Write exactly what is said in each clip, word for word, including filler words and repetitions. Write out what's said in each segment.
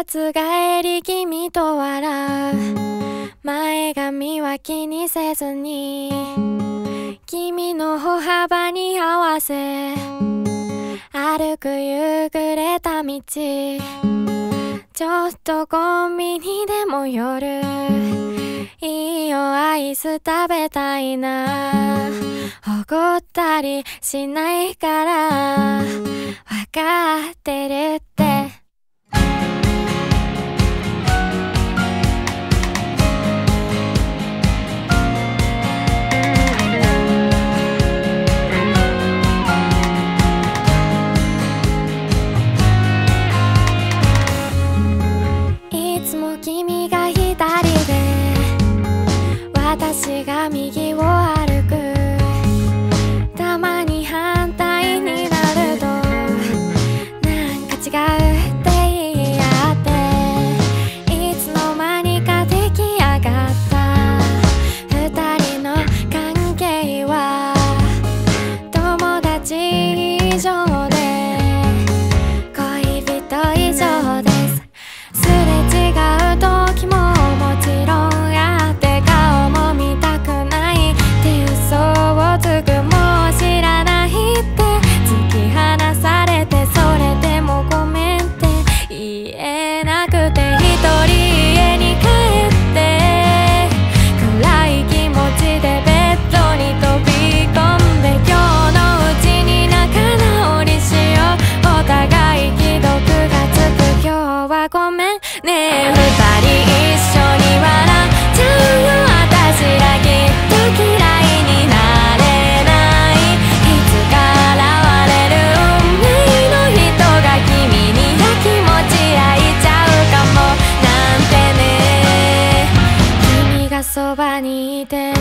つ帰り君と笑う前髪は気にせずに君の歩幅に合わせ歩く夕暮れた道ちょっとコンビニでも夜いいよアイス食べたいな怒ったりしないからわかってるって君が左で私が右を歩くたまに反対になるとなんか違うって言い合っていつの間にか出来上がった二人の関係は友達以上で恋人以上ですすれ違う時ももちろんあって顔も見たくないって嘘をつくもう知らないって突き放されてそれでもごめんって言えなくて一人家に帰って暗い気持ちでベッドに飛び込んで今日のうちに仲直りしようお互い既読がつく今日はごめんねえ二人一緒に笑っちゃうよ私らきっと嫌いになれないいつか現れる運命の人が君にやきもち焼いちゃうかもなんてね君がそばにいて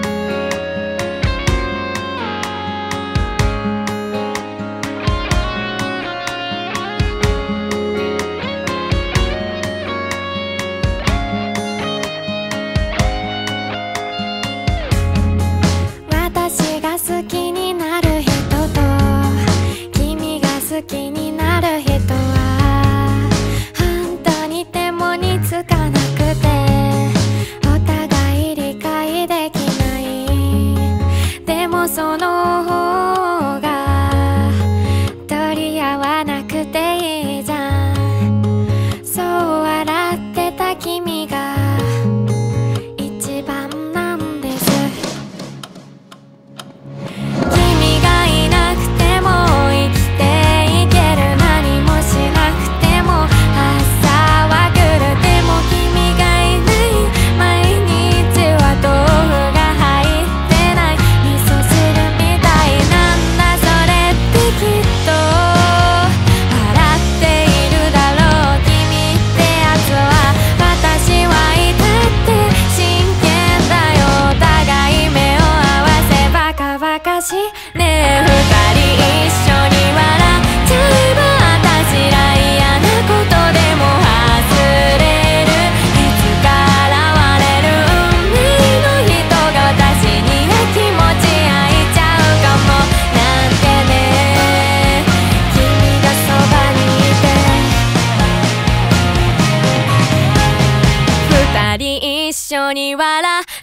好きになる人と君が好きになる人は本当に手もにつかなくてお互い理解できないでもその方が取り合わなくていいじゃんそう笑ってた君が一番なんです君がいなくても生きていける何もしなくても朝は来るでも君がいない毎日は豆腐が入ってない味噌汁みたいなんだそれってきっと笑っているだろう君ってやつは私はいたって真剣だよお互い目を合わせバカバカしいねえ二人一緒に笑っちゃえば私ら嫌なことでも忘れるいつか現れる運命の人が私にやきもち焼いちゃうかもなんてね君がそばにいて二人一緒に笑